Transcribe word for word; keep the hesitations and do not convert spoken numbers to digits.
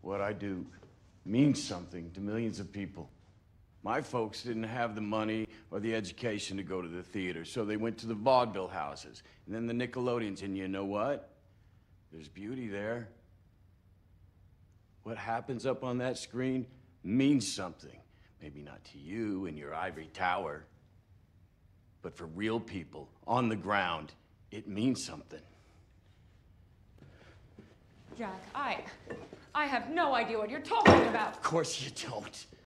what I do means something to millions of people. My folks didn't have the money or the education to go to the theater, so they went to the vaudeville houses, and then the Nickelodeons, and you know what? There's beauty there. What happens up on that screen means something. Maybe not to you in your ivory tower, but for real people on the ground, it means something. Jack, I... I have no idea what you're talking about. Of course you don't.